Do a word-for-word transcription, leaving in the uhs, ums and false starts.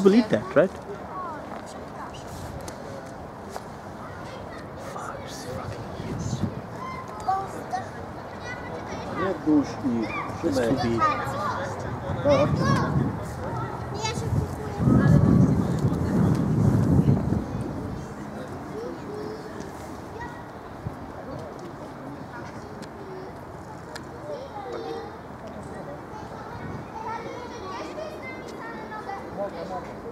people eat that, right? Nie dusz ich, Szymek. Mogę, mogę.